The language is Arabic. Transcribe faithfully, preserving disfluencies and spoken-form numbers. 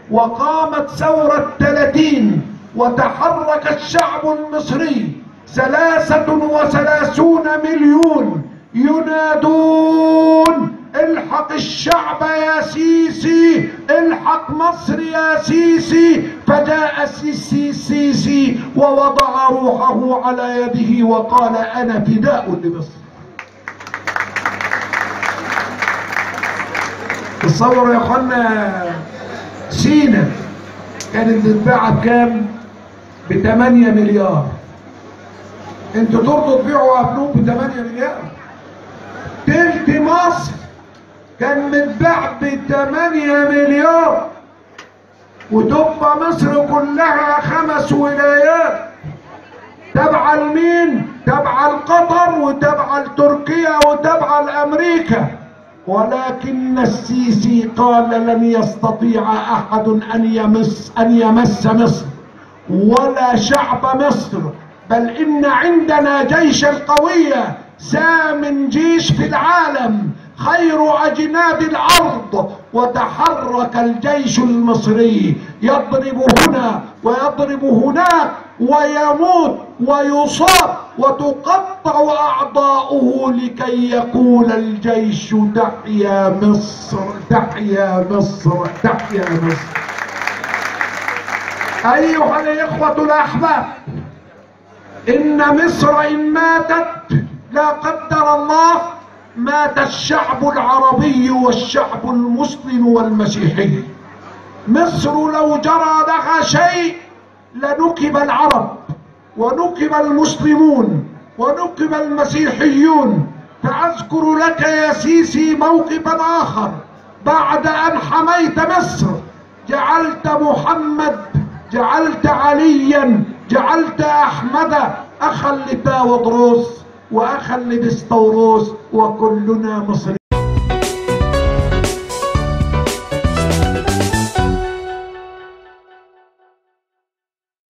وقامت ثورة ثلاثين وتحرك الشعب المصري ثلاثة وثلاثون مليون ينادون الحق الشعب يا سيسي، الحق مصر يا سيسي. فجاء السيسي السيسي ووضع روحه على يده وقال أنا فداء لمصر. تصوروا يا اخوانا سينا كانت بتتباع بكام؟ ب ثمانية مليار. انتوا ترضوا تبيعوا ابنوب ب ثمانية مليار؟ تلت مصر كان متباع ب ثمانية مليار، وتبقى مصر كلها خمس ولايات تابعه لمين؟ تابعه لقطر وتابعه لتركيا وتابعه لامريكا. ولكن السيسي قال لن يستطيع احد ان يمس ان يمس مصر ولا شعب مصر، بل ان عندنا جيشا قويا سامن جيش في العالم خير اجناد الارض. وتحرك الجيش المصري يضرب هنا ويضرب هناك ويموت ويصاب وتقطع اعضاؤه لكي يقول الجيش تحيا مصر تحيا مصر تحيا مصر. ايها الاخوة الاحباب، ان مصر ان ماتت لا قدر الله مات الشعب العربي والشعب المسلم والمسيحي. مصر لو جرى لها شيء لنكب العرب ونكب المسلمون ونكب المسيحيون. فأذكر لك يا سيسي موقفا آخر. بعد أن حميت مصر جعلت محمد، جعلت عليا، جعلت أحمد أخا لتاودروس وأخا لبسطوروس، وكلنا مصري.